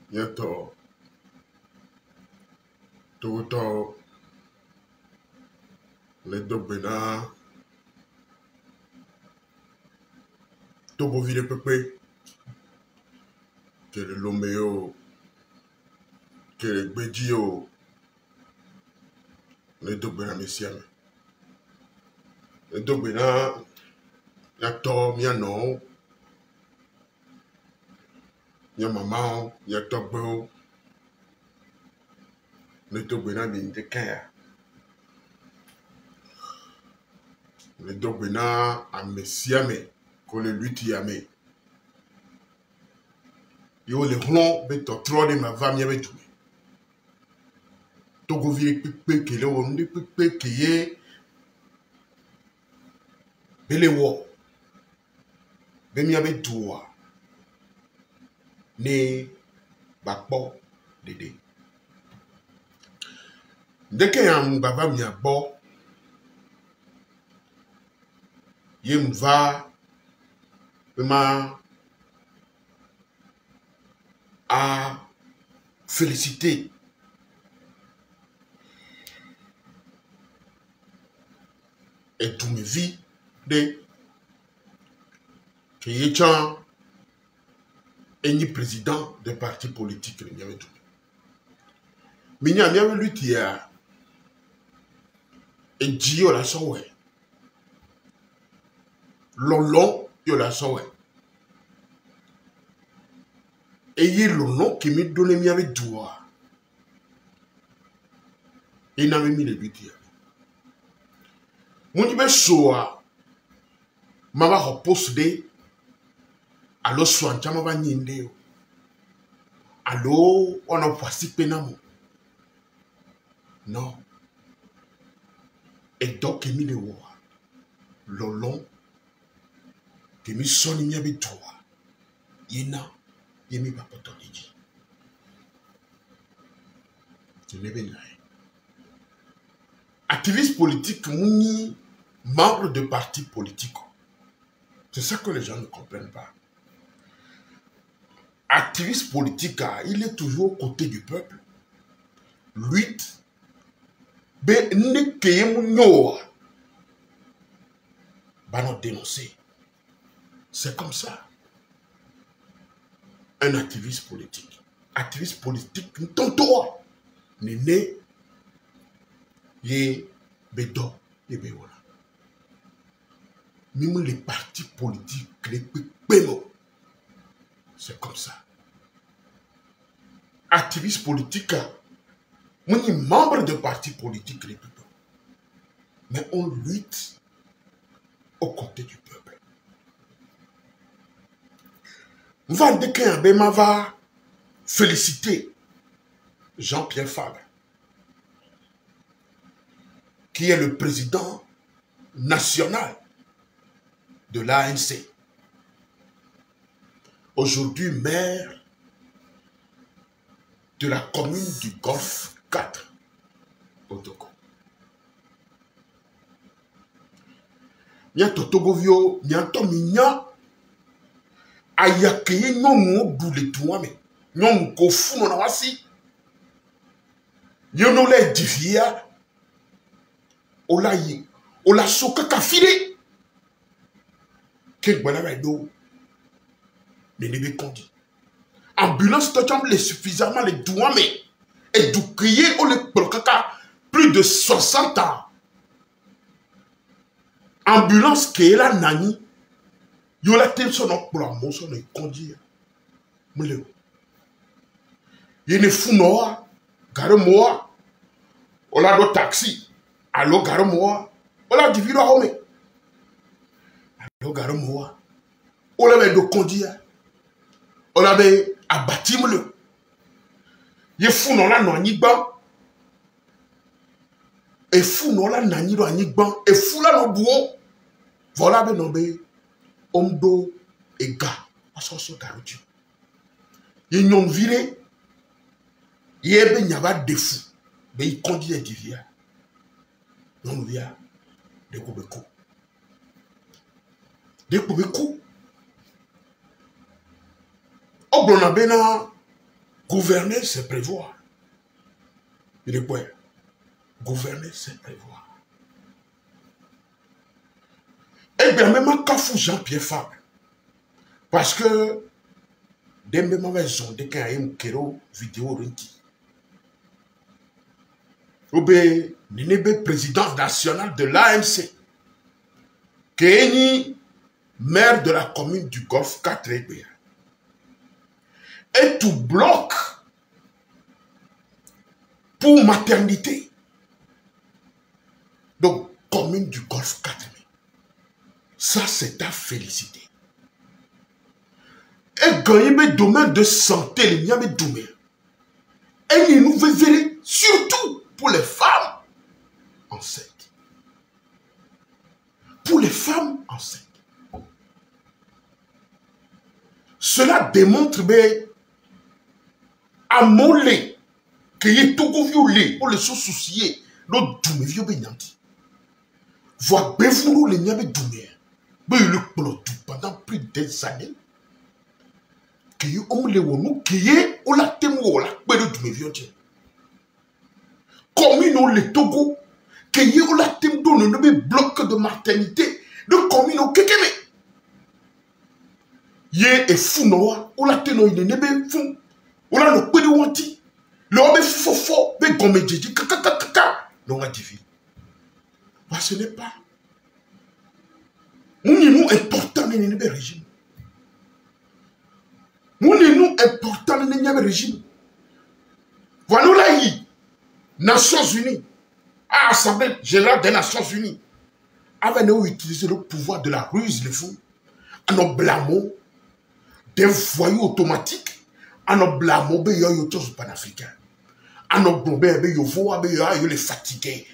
Yato Toto le Dobena Togo Vile Pepe que le Lomeo que le Bedio le Dobena Messiame le Dobena Yato Miano Nya Mama Yato Bo le Dobena Bindekaya le Dobena a Messiame que le Lutiame yo le hlon be to tro de ma va mi be tu Togo Vile Pepe que le wonde Pepe que ye bele wo be mi be tuwa ne bakpo dede ndeke yam baba mi abo ye mva be ma a féliciter et tout mes vies de que ye chan eni président de parti politique le nyawe tout minya mi ave lutia e jio la sowe lolon yo la sowe et ye lolon qui me donne mi ave doua et n'a mis le lutia mon ibe soa mama repose de allo soanta ma nyinde allo on a voici penamo non et donc mi le wo lolon que mi soni mi ave doua yena yemi papa toniji tu ne ben activiste politique mouni membre de parti politique. C'est ça que les gens ne comprennent pas. Activiste politique, il est toujours aux côtés du peuple. Lui, ben ne keye va nous dénoncer. C'est comme ça. Un activiste politique. Activiste politique, tonto, nene, ye bedo, ye bewona. Même les partis politiques, les pémo, c'est comme ça. Activiste politique, on est membre de partis politiques, les pémo. Mais on lutte aux côtés du peuple. Vandeke Bema va féliciter Jean-Pierre Fabre, qui est le président national de l'ANC. Aujourd'hui maire de la commune du Golfe 4, au Togo. Nyanto Togovio, nyanto minya, ayakeye nyomu boule touame, nyomu kofu non awasi, nyono le divia, ola soka kafire. Quel bon do ne nebe kondi. Ambulance totamble suffisamment les douame et du crier au le prokaka plus de 60 ans. Ambulance qui est là nani yo la tem son pour la motion de conduire. Mele. Yene funoa gare moa ola do taxi allo gare moa ola diviro home. Allo gare moa ola be do conduire. Ola be abati mele. Ye funola no anigba. Et fou non la nani do anigban et fou la no buo. Voilà ben non be omdo et ga asoso garoju. Ye nyon vire ye be nyaba defu be y conduire divia. Non via de kubeko. De kubeko. Oblona bena Gouverner, c'est prévoir. Il est quoi? Gouverner, c'est prévoir. Eh bien, même un cafou Jean-Pierre Fabre. Parce que, dès même maison, dès qu'il y a une vidéo renti. Ou bien, le président national de l'AMC, qui est maire de la commune du Golfe 4 et tout bloc pour maternité. Donc, commune du Golfe 4. Ça, c'est à féliciter. Et gagner mes domaines de santé, les miens domaines. Et ils nous verront surtout pour les femmes enceintes. Pour les femmes enceintes. Cela démontre, mais, à mon lait, qu'il y ait tout violé pour les choses souciées, l'autre doumé vieux bénanti. Voir bévourou les miens doumé. Mais le peloton pendant plus des années. Qui est homme le wonou, qui est au la témo la pédo doumé vieux. Comme nous les Togo, qui est au la témo le bloc de maternité, de commune au Kekeme. Yé et fou noa, ou la téno il est nébé fou, ou la no pédo wanti, le homme fofo, be gomme djidji, kaka, non a divi. Ce n'est pas. Nous important dans le régime. Nous important dans le régime. Voilà là, Nations Unies, à l'Assemblée générale des Nations Unies, avait nous utilisé le pouvoir de la ruse, les fous, à nos blâmons, des voyous automatiques, à nos blâmons, il y a des choses panafricaines. À nos blâmons, il y a les fatigués.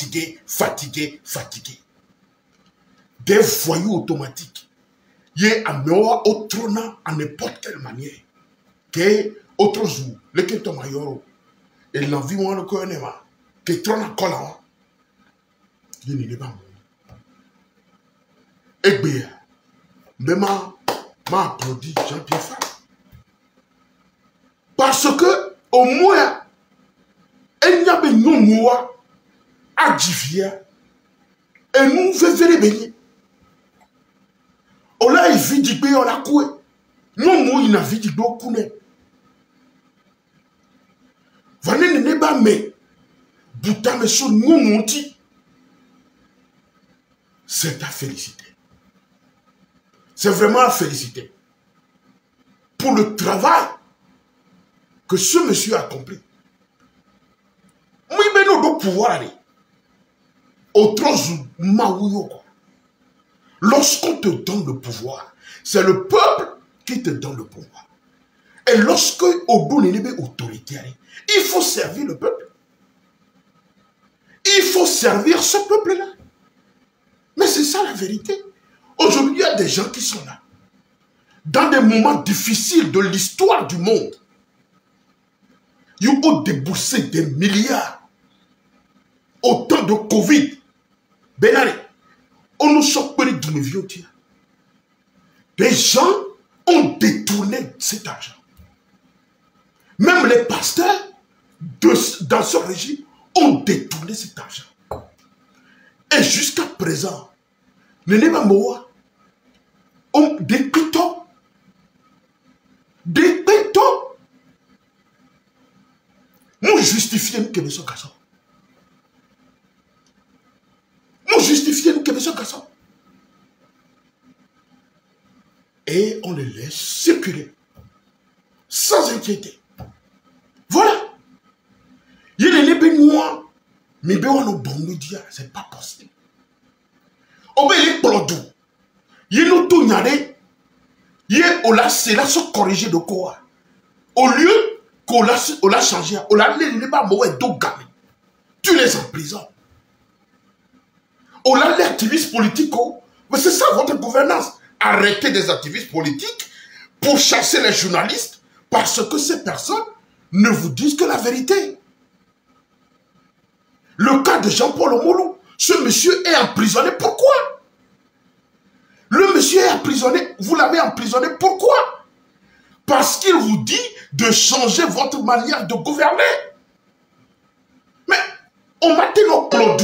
Des voyous automatiques. Il y a un meilleur autre à n'importe quelle manière. Que autre jour, le Keto Mayoro, et l'environnement le connaît, que trône à Kola, il n'y a pas de et bien, même m'a applaudi Jean-Pierre Fabre. Parce que, au moins, il n'y a pas de nous à Divia, et nous faisons baigner. On a vu du pays, on a coué. Non, il n'a vu du beaucoup. Vanne ne pas mais, bouta me sur nous monti. C'est à féliciter. C'est vraiment à féliciter. Pour le travail que ce monsieur a accompli. Oui, mais nous devons pouvoir aller. Autre maouyo. Lorsqu'on te donne le pouvoir, c'est le peuple qui te donne le pouvoir. Et lorsque au bout de l'autorité, il faut servir le peuple. Il faut servir ce peuple-là. Mais c'est ça la vérité. Aujourd'hui, il y a des gens qui sont là. Dans des moments difficiles de l'histoire du monde, ils ont déboursé des milliards. Au temps de Covid, Benari, on nous sort pas de nos vieux. Les gens ont détourné cet argent. Même les pasteurs dans ce régime ont détourné cet argent. Et jusqu'à présent, les Némamoa ont des pétons. Des pétons. Nous justifions que nous sommes cassés. Nous justifions que nous sommes cassés. Et on les laisse circuler. Sans inquiéter. Voilà. Il y a des béninois. Mais c'est pas possible. Obéir plodou. Il y a tout nyare. Il y a c'est là se corriger de quoi. Au lieu qu'on l'a changé, on l'a n'est pas mauvais d'ogame. Tu les emprisonnes. On l'a les activistes politiques. Mais c'est ça votre gouvernance. Arrêtez des activistes politiques pour chasser les journalistes parce que ces personnes ne vous disent que la vérité. Le cas de Jean-Paul Omolou, ce monsieur est emprisonné. Pourquoi? Le monsieur est emprisonné. Vous l'avez emprisonné. Pourquoi? Parce qu'il vous dit de changer votre manière de gouverner. Mais on m'a dit non, Claude.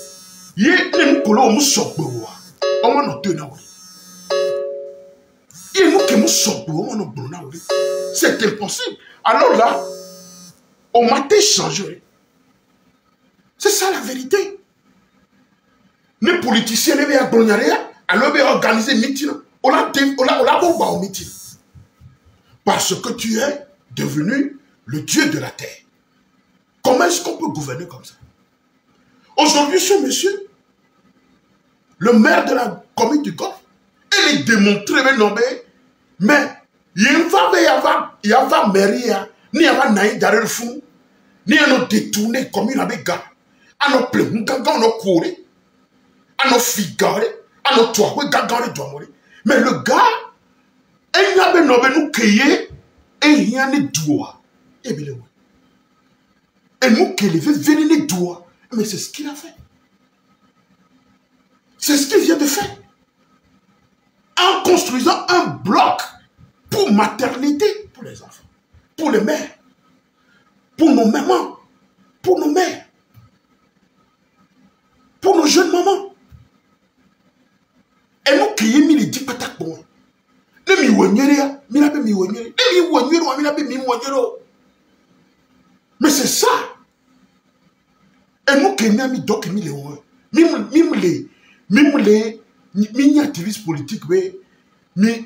C'est impossible. Alors là, on m'a changé. C'est ça la vérité. Les politiciens ne veulent pas alors ils organiser un meeting. On a un meeting. Parce que tu es devenu le Dieu de la terre. Comment est-ce qu'on peut gouverner comme ça? Aujourd'hui, ce monsieur, le maire de la commune du Golfe, il est démontré, mais il y a mairie, ni y a naï derrière le fond, ni y a détourné comme il avait gars, à nos plaies, on a couru, à nos figures, à nos toits, mais le gars, il n'y avait pas nous crier, et il y a des doigts. Et bien, et nous qui veut venir les doigts, mais c'est ce qu'il a fait. C'est ce qu'il vient de faire. En construisant un bloc pour maternité, pour les enfants, pour les mères, pour nos mamans, pour nos mères, pour nos jeunes mamans. Et nous qui avons mis les 10 patates pour mais c'est ça. Et nous qui avons mis les activistes politiques, mais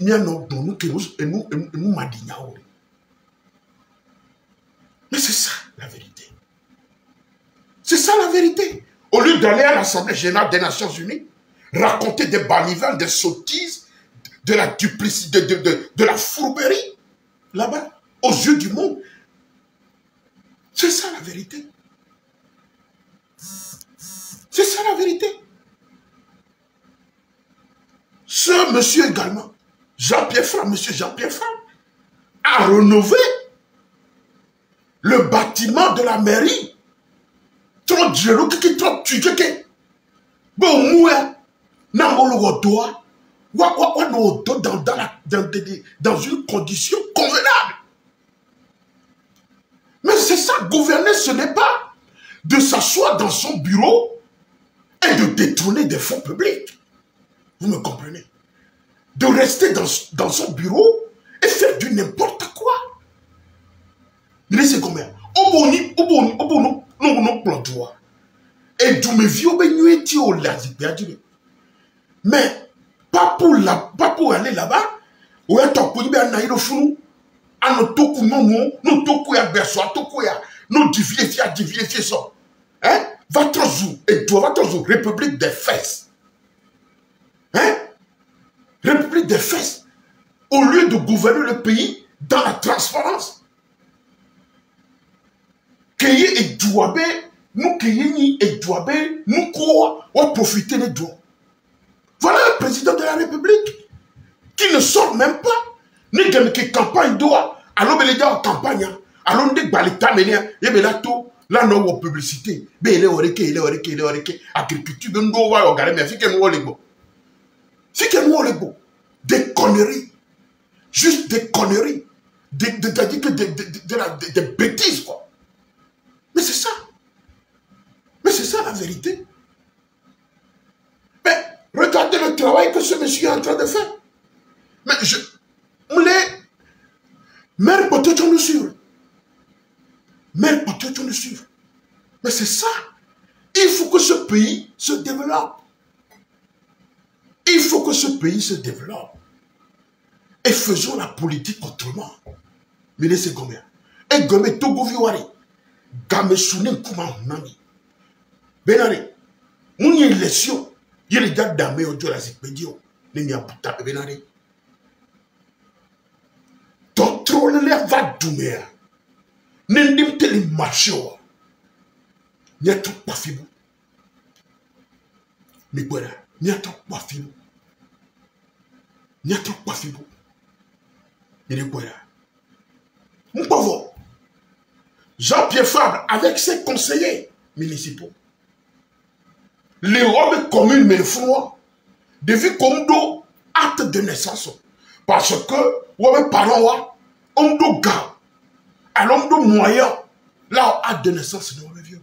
c'est ça la vérité. C'est ça la vérité. Au lieu d'aller à l'Assemblée générale des Nations Unies, raconter des balivernes, des sottises, de la duplicité, de la fourberie, là-bas, aux yeux du monde. C'est ça la vérité. C'est ça la vérité. Ce monsieur également, Jean-Pierre Frame, monsieur Jean-Pierre Frame, a rénové le bâtiment de la mairie. Trop de trop tué. Bon, moi, dans une condition convenable. Mais c'est ça, gouverner, ce n'est pas de s'asseoir dans son bureau et de détourner des fonds publics. Vous me comprenez? De rester dans son bureau et faire du n'importe quoi. Mais c'est combien? Et d'où me vieux mais pas pour aller là-bas. Ou est pour y aller au fond. À nos toku nous toku ya berso, toku ya nous divier ça. Hein? Votre zou et toi votre zou République des fesses. Hein? République des fesses. Au lieu de gouverner le pays dans la transparence. Keye et douabe, nous keye et douabe, nous quoi, on profiter des doigts. Voilà le président de la République qui ne sort même pas. Ni qui campagne doit. Alors, il est en campagne. Alors, on dit que l'État est là tout. Là, on a publicité. Mais il est oré. Agriculture, on va regarder. Mais c'est nous les beaux. C'est que nous les beaux. Des conneries. Juste des conneries. Des bêtises, quoi. Mais c'est ça. Mais c'est ça la vérité. Mais regardez le travail que ce monsieur est en train de faire. Mais mère peut-être nous suivre. Mère peut-être nous suivre. Mais c'est ça. Il faut que ce pays se développe. Il faut que ce pays se développe. Et faisons la politique autrement. Mais c'est combien? Et gomme Togo Viwari. Game Sounen Kuma Nami. Benare. Mon élection. Il y a les gars d'Amé au Jurassic Pédio. N'est-ce pas Benare. Contrôle les va doumer. N'endim te les marcher. N'y a trop pas fibou. Mais voilà, n'y a trop pas fibou. N'y a trop pas fibou. Il est voilà. Mon pauvre. Jean-Pierre Fabre avec ses conseillers municipaux. Les robes communes mais le froid. Depuis comme d'eau acte de naissance. Parce que, ouais, parents, homme de gars, à l'homme de moyen, là, à de naissance,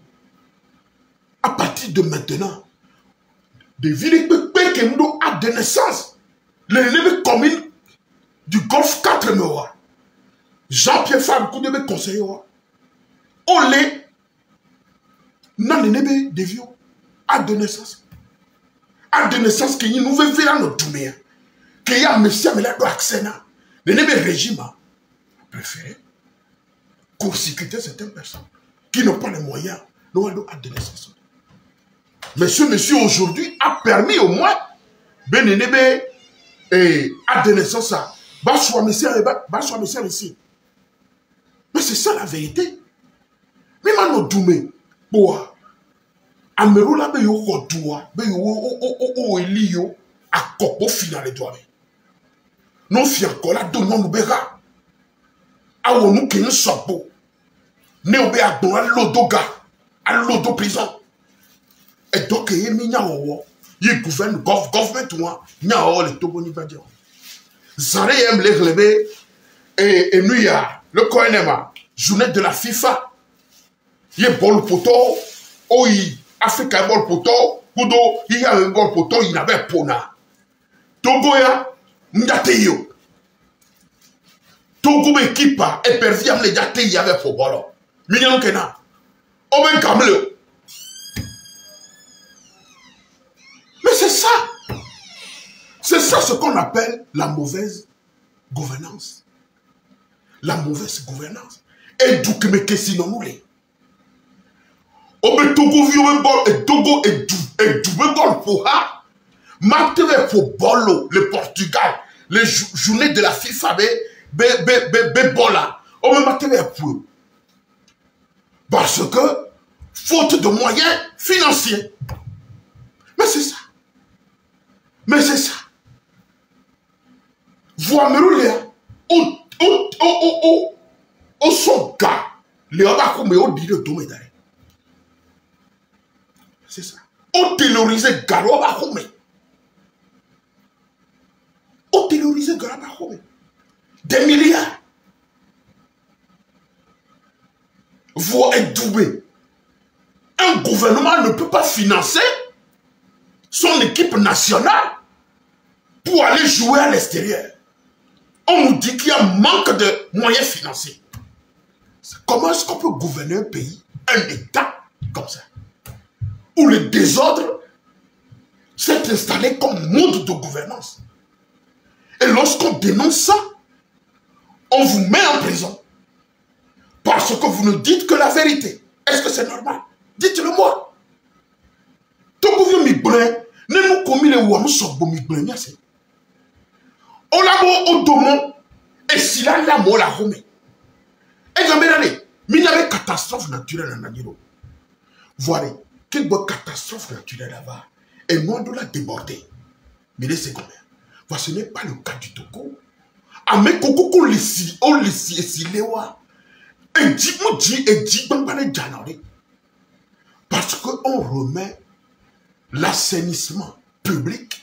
à partir de maintenant, des villes qui ont à de naissance, les communes du Golfe 4 Mewa, Jean-Pierre Fab, qui devait conseiller, on les, non, les des vieux, à de naissance. À de naissance, qu'il y a une nouvelle ville à notre tournée, qu'il y a un monsieur, mais là, il doit accès, les régime préféré, court-circuiter certaines personnes qui n'ont pas les moyens, à de naissance. Mais ce monsieur aujourd'hui a permis au moins, Bénénébé, à de naissance, bah, soit monsieur ici. Mais c'est ça la vérité. Mais maintenant, Doumé, boah, Amérou là, ben yo rodoua, ben yo elio, à copo final et doigt. Non fianco là, donnons nous bera. Awo nous qui nous sommes ne obe à bon à l'odoga, à l'odo prison. Et donc, il y a mis il gouverne, government, il y a les toboni badio. Zare aime les relever, et nous, il y a le Koenema, journée de la FIFA. Il y a bol poto, oui, Africa bol poto, Kudo, il y a un bol poto, il y avait Pona. Togo ya, Ndateyo. Togo équipa, et perviam les datés, il y avait Pobolo. Mignon Kena. Oben Kamle. Mais c'est ça. C'est ça ce qu'on appelle la mauvaise gouvernance. La mauvaise gouvernance. Et d'où que me question nous les. Obe Togo vieux bol et Togo et d'où bol pour ha. Maintenant pour bolo le Portugal les journées de la FIFA be bola. Obe maintenant pour parce que faute de moyens financiers. Mais c'est ça. Mais c'est ça. Voir Merouléa, au son gars, les Abakoumé, au dit de Domédaï. C'est ça. Au terrorisé Garo Abakoumé. Au terrorisé Garo Abakoumé. Des milliards. Voir être doublé. Un gouvernement ne peut pas financer son équipe nationale pour aller jouer à l'extérieur. On nous dit qu'il y a un manque de moyens financiers. Comment est-ce qu'on peut gouverner un pays, un État comme ça, où le désordre s'est installé comme mode de gouvernance? Et lorsqu'on dénonce ça, on vous met en prison. Parce que vous nous dites que la vérité. Est-ce que c'est normal? Dites-le moi. Tout le monde ne nous commis les ouams sont bon mi c'est. On l'a beau au domo et si là la mo la home. Et jamais allez, mais il y avait catastrophe naturelle en Nagiro. Voilà, quelle bonne catastrophe naturelle là-bas. Et moi de la déborder. Mais c'est combien? Voilà, ce n'est pas le cas du Togo. Ah mais Coco qu'on les et si les wa. Et dit bambane janori. Parce qu'on remet l'assainissement public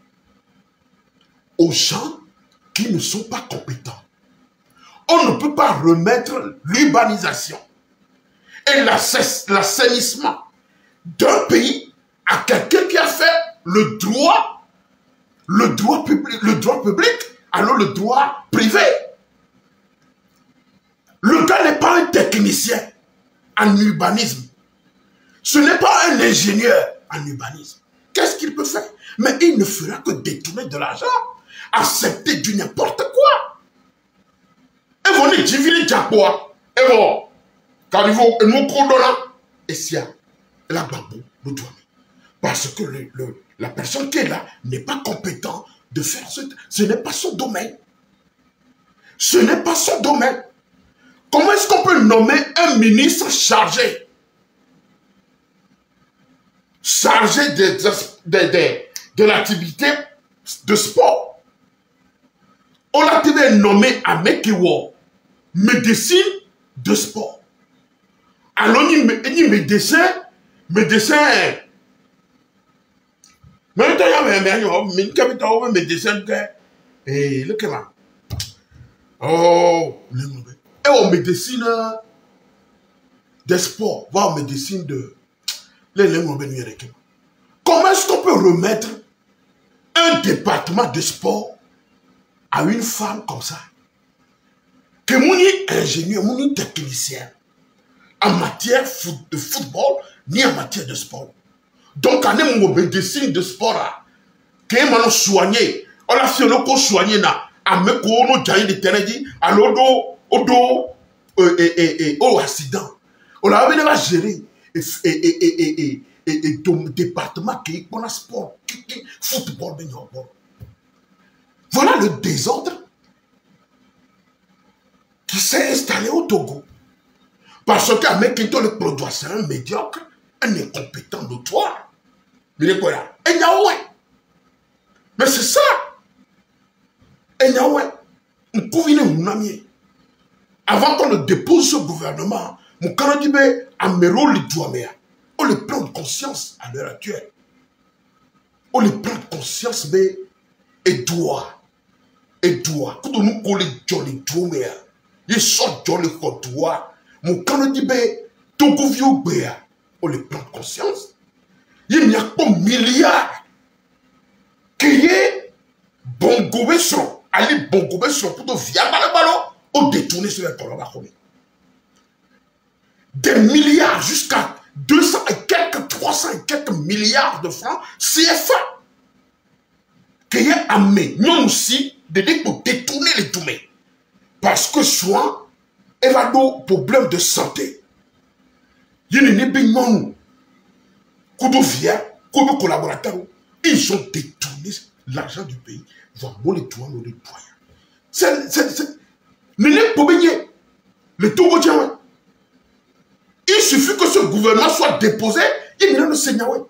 aux gens qui ne sont pas compétents. On ne peut pas remettre l'urbanisation et l'assainissement d'un pays à quelqu'un qui a fait le droit public, alors le droit privé. Le gars n'est pas un technicien en urbanisme. Ce n'est pas un ingénieur en urbanisme. Qu'est-ce qu'il peut faire? Mais il ne fera que détourner de l'argent, accepter du n'importe quoi. Et vous dites, diviner Diapoa. Et bon, quand il faut nous condamner, et si la bambou, nous doit. Parce que la personne qui est là n'est pas compétente de faire ce n'est pas son domaine. Ce n'est pas son domaine. Comment est-ce qu'on peut nommer un ministre chargé de l'activité de sport? On l'a nommé à Mekiwo, médecine de sport. Alors, il médecin. Mais il y a médecin. Et le comment? Oh, Oh, et aux médecines des sports, voire aux médecines de... Comment est-ce qu'on peut remettre un département de sport à une femme comme ça? Que mon ingénieur, mon technicien, en matière de football, ni en matière de sport. Donc, on est mon médecine de sport, que on a soigné, on a fait le soigné, à me courir, on a de terrain, à l'odo, au accident. On a bien géré, et ton département qui est pour le sport, football, voilà le désordre qui s'est installé au Togo. Parce qu'un mec qui le produit, c'est un médiocre, un incompétent notoire. Mais il est quoi là? Mais c'est ça. Avant qu'on ne dépose ce gouvernement, mon Canadien a mérou le doigt. On le prend conscience à l'heure actuelle. On le prend conscience, mais et doigt. Quand nous collons Johnny Doumer, il sort Johnny Doua. Mon Canadien, Togo vieux béa. On le prend conscience. Il n'y a pas milliards qui est bon gouvernement. Allez, bon gouvernement pour te via le ballon. On détourne sur les colons. Des milliards jusqu'à 200 et quelques, 300 et quelques milliards de francs CFA. Qui est amené, nous aussi, pour détourner les toumés. Parce que soit, il y a des problèmes de santé. Il y a des gens qui collaborateurs, ils ont détourné l'argent du pays. Voilà les toits, nos nettoyants. Le Togo, il suffit que ce gouvernement soit déposé, il n'y a pas de Seigneur.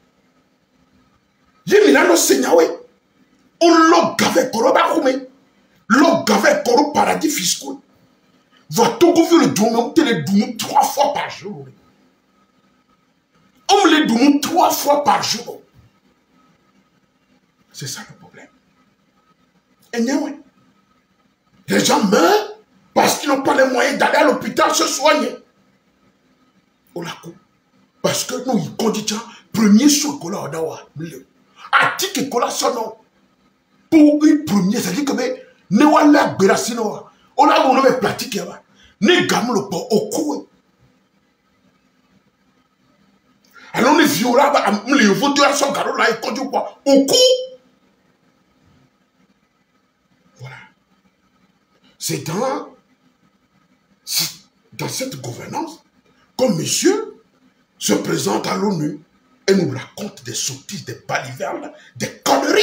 Il n'y a pas de Seigneur. On l'a gavé, l'on gavé pour paradis fiscal. Va Togo vu le Togo, on les donne 3 fois par jour. On les donne 3 fois par jour. C'est ça le problème. Et non, les gens meurent parce qu'ils n'ont pas les moyens d'aller à l'hôpital se soigner. On la coupe. Parce que nous, ils conditionnent premier soin qu'on a à Dawa. À titre qu'on a son nom. Pour une première, c'est-à-dire que nous avons la béracino. On a on avait pratiqué. Nous gagnons le port au cou. Alors on est violent, les voteurs sont garés là et conduisent au cou. Voilà. C'est dans cette gouvernance comme monsieur se présente à l'ONU et nous raconte des sottises, des balivernes, des conneries.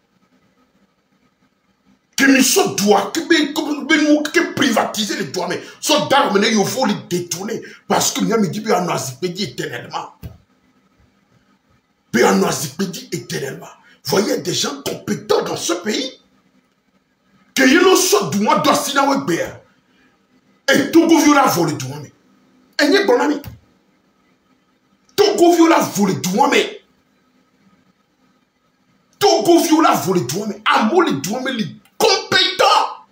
Que nous doit privatiser les droits, mais sont d'armes, il faut les détourner parce que nous avons dit en Azipédie éternellement. Puis en Azipédie éternellement. Voyez des gens compétents dans ce pays que ils nous sont du mois d'Ossina Béa. Et Togo viola volé du mois. Et n'y a bon ami. Togo viola volé du mois, mais Togo viola volé du mois, mais amour les du mois, mais les compétents.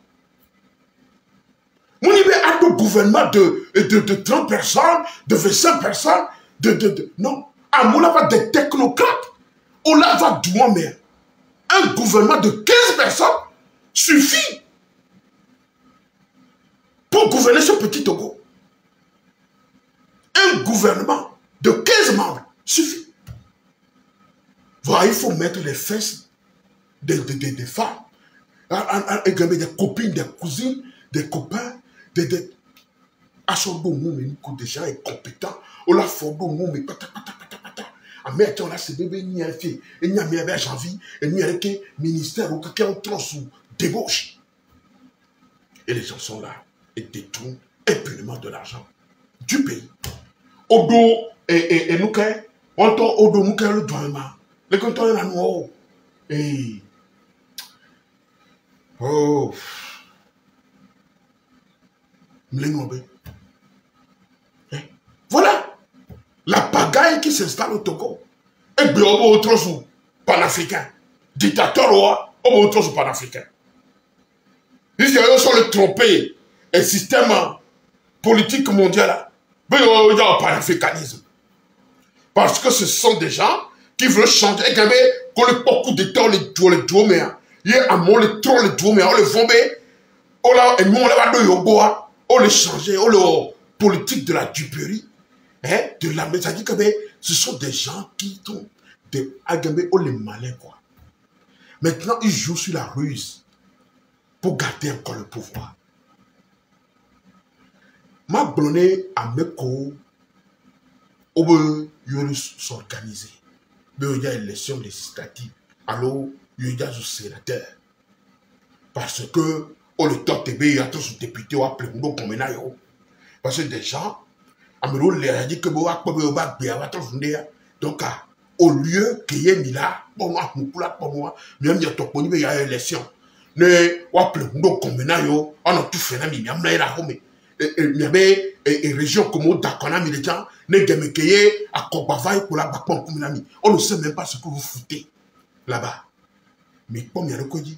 Mon niveau a un gouvernement de 30 personnes, de 25 personnes, non. Amour là des technocrates. On là va du mois, mais un gouvernement de 15 personnes suffit pour gouverner ce petit Togo. Un gouvernement de 15 membres suffit. Voilà, il faut mettre les fesses des femmes, des copines, des cousines, des copains, des gens incompétents. On l'a fait mais pata. Mais on a ce bébé, il y a un fait, il y a un janvier, il y a un ministère ou quelqu'un trop sous débauche. Et les gens sont là et détournent impunément de l'argent du pays. Odo et nous, on t'a odo nous le doigt. Les compteurs là nous. Oh. Voilà la pagaille qui s'installe au Togo. Et bien, on va autre sous panafricain. Dictateur, on va autre sous panafricain. Ils sont le trompés. et système politique mondial, il y a un panafricanisme. Parce que ce sont des gens qui veulent changer. Et quand il beaucoup de temps, les deux, mais il y a un mot, les trois, les deux, mais on les vend, on l'a, et nous, on l'a de yoga, on les changer, on le politique de la duperie, hein, de la, mais ça dit que ce sont des gens qui sont des agambés, on les malins, quoi. Maintenant, ils jouent sur la ruse pour garder encore le pouvoir. Ma blonné à Meko, on veut s'organiser. Mais il y a une élection législative. Alors, il y a un sénateur. Parce que, on le temps il y a tous les députés qui ont appelé nous comme ça. Parce que des gens, Amiro leur a dit que donc, au lieu qu'il y ait mis là, pour moi, même il y a ton il y a une élection. Ne, on appelé nous comme ça, on a tout fait, mais il y a une région comme Dakona, mais les gens, à Kobavaï pour la Bakon, on ne sait même pas ce que vous foutez là-bas. Mais comme il y a le codi,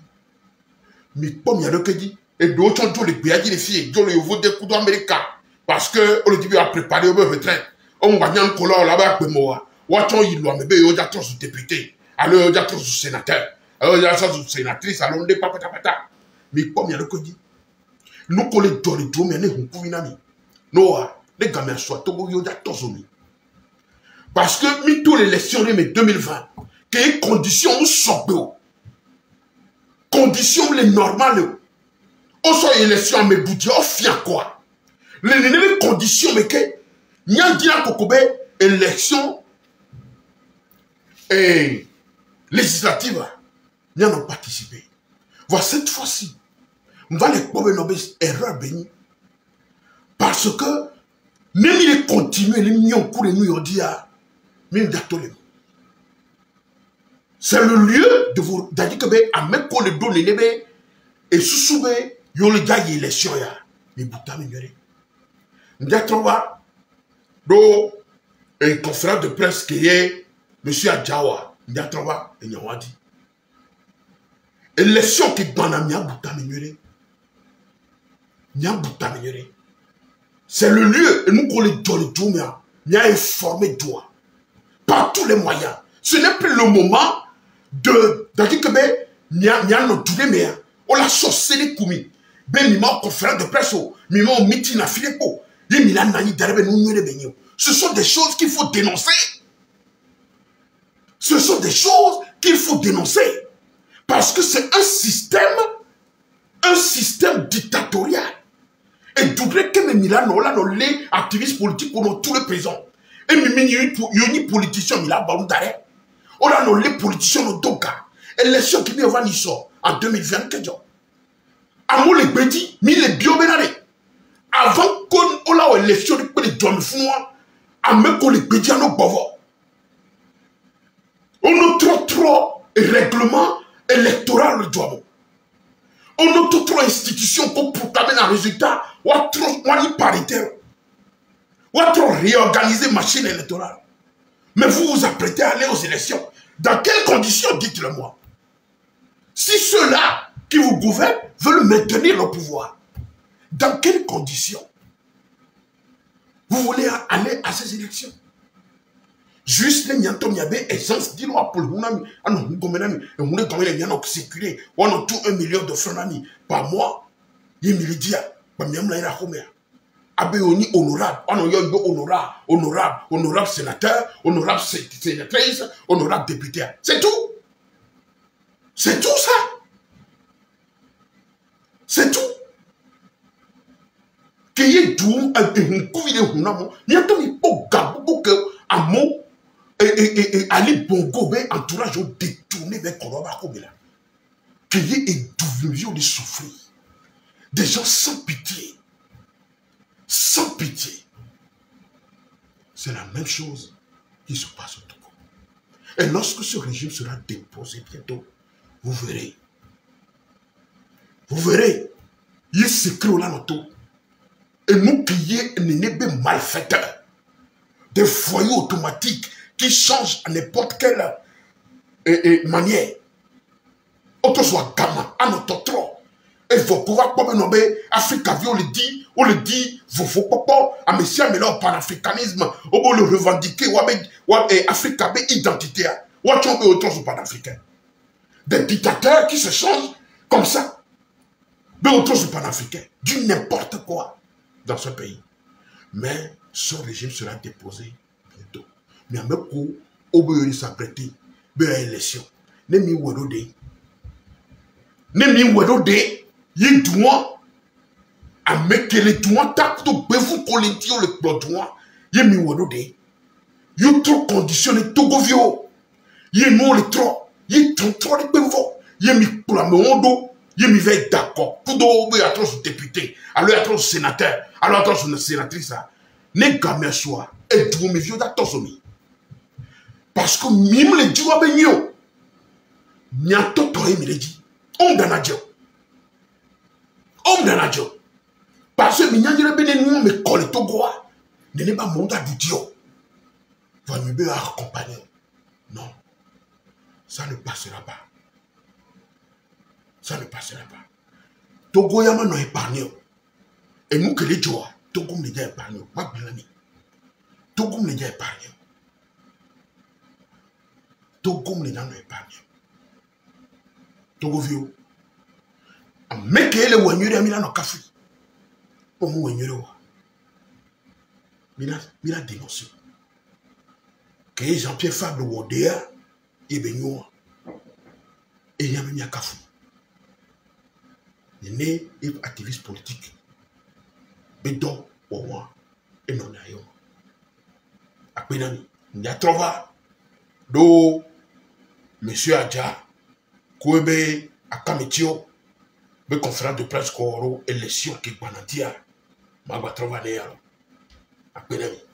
et d'autres ont les pays, les filles, ils ont les votes des coups d'Amérique. Parce que, on le dit, à préparer au retraite. On va gagner un colon là-bas, pour moi. Watchons, il doit me payer, il y a trop de députés. Alors, il y a trop de sénateurs. Alors, il y a trop de sénatrices. Alors, on n'est pas patapata. Mais comme il y a le codi, nous, qu'on les donne, mais nous, on peut Noah, les gamins soient tout il y a trop de. Parce que, mis tous les élections de 2020, quelles conditions nous sommes, conditions les normales, on soit élection, mais bouti, on fait quoi? Les conditions, mais que, n'y a dit à Kokobe, élection et législative, n'y en ont participé. Voilà, cette fois-ci, on va les prendre une erreur bénie. Parce que, même il continue, les millions cours et nous, on dit à, même d'attoler. C'est le lieu de vous dire que, à même qu'on les donne les nébés, et sous-soube, il y a le gars qui élection, mais bouta, mais il y a trois, donc, une conférence de presse qui est M. Adjawa, il y a trois, et il y a dit. Élection qui est dans la mienne, bouta, mais c'est le lieu, et nous, qu'on les donne tout, mais il y a informé toi, par tous les moyens. Ce n'est plus le moment de dire que, il y a notre mais on l'a saucé les coumis. Ben, il m'a conférence de presse, il m'a meeting à Philippe. Ce sont des choses qu'il faut dénoncer. Ce sont des choses qu'il faut dénoncer. Parce que c'est un système dictatorial. Et d'ouvrir que les activistes politiques ont tous les présents. Et il y a une politicien, il a un d'arrêt. On a les politiciens au Doka. Élection qui vient en 2024. Amour les petits, mais les biobénarés. Avant qu'on ait l'élection de John Founois, à même qu'on les pédit à nos pauvres. On a trop règlement électoral le doigt. On a trop institutions pour proclamer un résultat, ou a trop paritaire, ou a trop réorganiser machine électorale. Mais vous vous apprêtez à aller aux élections. Dans quelles conditions, dites-le moi? Si ceux-là qui vous gouvernent veulent maintenir le pouvoir, dans quelles conditions vous voulez aller à ces élections? Juste les niantom yabe essence dit loi pour le mounami, anon gomenami, et on est comme les nianok sécurité, on a tout 1 million de francs par mois, il me dit, pas miam la ira homer. Abéoni honorable, on a honorable sénateur, honorable sénatrice, honorable député. C'est tout. C'est tout ça. C'est tout. Qu'il y ait tout un coup de hunamo, il y a tout un gabou que un mot et aller bongo entourage détourné vers Koroba Kobela. Qu'il y ait une vision de souffrir. Des gens sans pitié. Sans pitié. C'est la même chose qui se passe au Togo. Et lorsque ce régime sera déposé bientôt, vous verrez. Vous verrez. Il s'écrit là notre tour. Et nous qui est un malfaiteur, des foyers automatiques qui changent à n'importe quelle manière. Autre soit gamin, à notre trop. et faut pouvoir pas me nommer Africa vie on le dit faut pas à monsieur mais là panafricanisme on peut le revendiquer et Africa be identité ou tu on peut autre chose panafricain des dictateurs qui se changent comme ça mais autre chose panafricain du n'importe quoi dans ce pays mais ce régime sera déposé bientôt mais à me coup au peut s'apprêter ben élection ne mi wedo de yi douan a mekele douan tap to bevu kolentio le douan yi mi wedo de you trop conditionné Togo vio yi non le trop yi trop de bevo yi mi pour la mondo yi mi va d'accord pour do be atros député alors atros sénateur alors atros sénatrice ne gamé soir et douan mi vio da tosomi parce que mime le douan be nyo nyato to yi mi le dit on danadio parce que minyanjere bene nous me colle Togoa ne n'est pas mon gars du Dio va me bien accompagner non ça ne passera pas Togo yama no épargné et nous que les joie Togo me déjà épargné ma blani Togo me déjà épargné Togo me déjà épargné Togo vieux mekele wanyure amina no kafi omu wanyure wa mina dénoncer que Jean-Pierre Fabre Wodea et benyo et yamenya kafu né est activiste politique bedo owa et non ayo apenami nya trova do monsieur Adja Kwebe akametio be conférence de presse koro élection qui banatia magwa trova ne yaro apenami